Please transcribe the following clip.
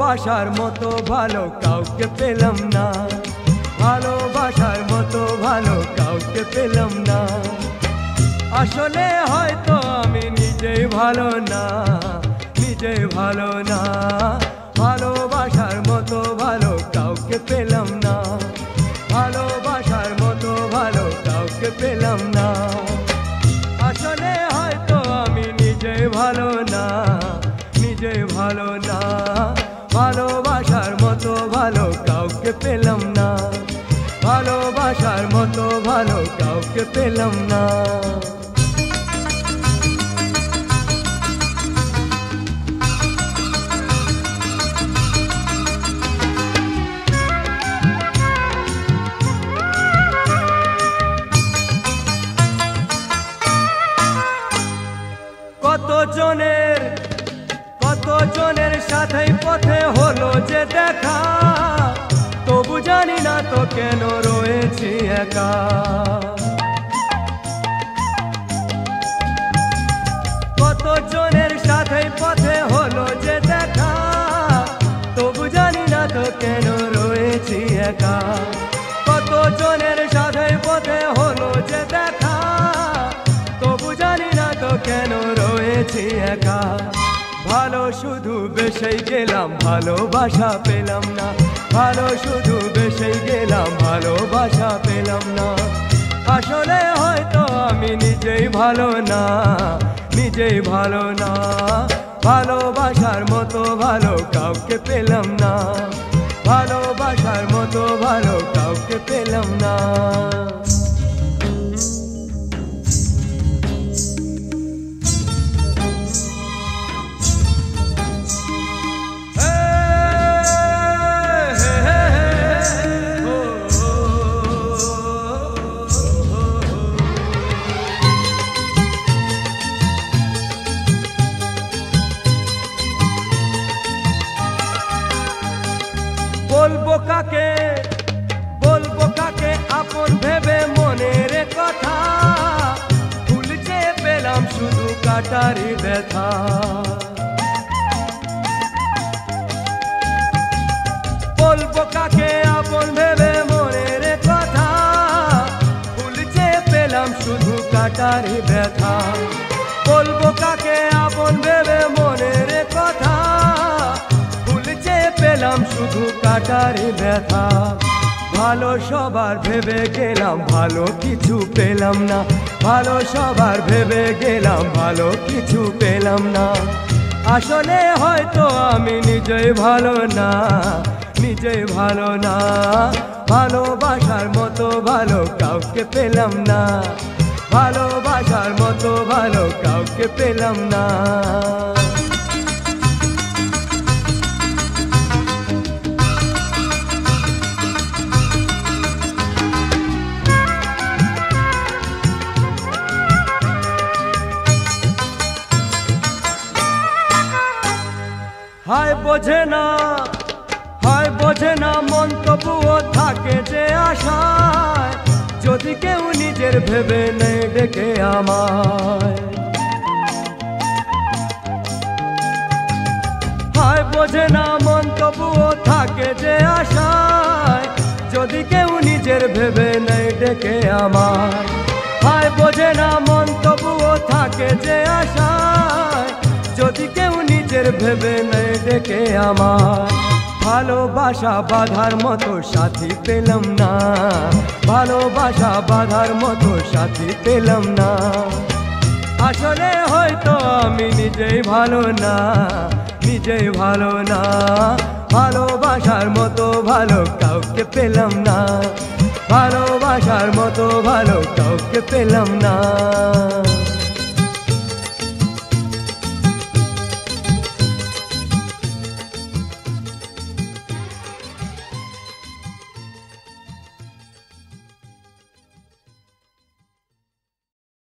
ভালোবাসার মতো ভালো কাউকে পেলাম না, ভালোবাসার মতো ভালো কাউকে পেলাম না। আসলে হয়তো আমি নিজেই ভালো না, নিজেই ভালো না। ভালোবাসার মতো ভালো কাউকে পেলাম না, ভালোবাসার মতো ভালো কাউকে পেলাম না। আসলে হয়তো আমি নিজেই ভালো না, নিজেই ভালো না। ভালোবাসার মতো ভালো কাউকে পেলাম না, ভালোবাসার মতো ভালো কাউকে পেলাম না। কতজনের সাথেই পথে হলো যে দেখা, তবু জানি না তো কেন রয়েছি একা। কতজনের সাথেই পথে হলো যে দেখা, তবু জানি না তো কেন রয়েছি একা। কতজনের সাথেই পথে হলো যে দেখা, তবু জানি না তো কেন রয়েছি একা। ভালো শুধু বেসেই গেলাম, ভালোবাসা পেলাম না, ভালো শুধু বেসেই গেলাম, ভালোবাসা পেলাম না। আসলে হয়তো আমি নিজেই ভালো না, নিজেই ভালো না। ভালোবাসার মতো ভালো কাউকে পেলাম না, ভালোবাসার মতো ভালো কাউকে পেলাম না। বলবো কাকে আপন ভেবে মনের কথা, ভুলতে পেলাম শুধু কাটারি ব্যথা। বলবো কাকে আপন ভেবে মনের কথা, ভুলতে পেলাম শুধু কাটারি ব্যথা। বলবো কাকে আপন ভেবে মনের কথা, পেলাম শুধু কাটারি ব্যথা। ভালো সবার ভেবে গেলাম, ভালো কিছু পেলাম না, ভালো সবার ভেবে গেলাম, ভালো কিছু পেলাম না। আসলে হয়তো আমি নিজেই ভালো না, নিজেই ভালো না। ভালোবাসার মতো ভালো কাউকে পেলাম না, ভালোবাসার মতো ভালো কাউকে পেলাম না। হায় বোঝে না মন তবুও থাকে যে আশায়, যদি কেউ নিজের ভেবে নেই ডেকে আমায়। হায় বোঝে না মন তবুও থাকে যে আশায়, যদি কেউ নিজের ভেবে নেই ডেকে আমায়। হায় বোঝে না মন তবুও থাকে যে আশায়, যদি কেউ নিজের ভেবে নেই ডেকে আমার। ভালোবাসা বাঁধার মতো সাথী পেলাম না, ভালোবাসা বাঁধার মতো সাথী পেলাম না। আসলে হয়তো আমি নিজেই ভালো না, নিজেই ভালো না। ভালোবাসার মতো ভালো কাউকে পেলাম না, ভালোবাসার মতো ভালো কাউকে পেলাম না।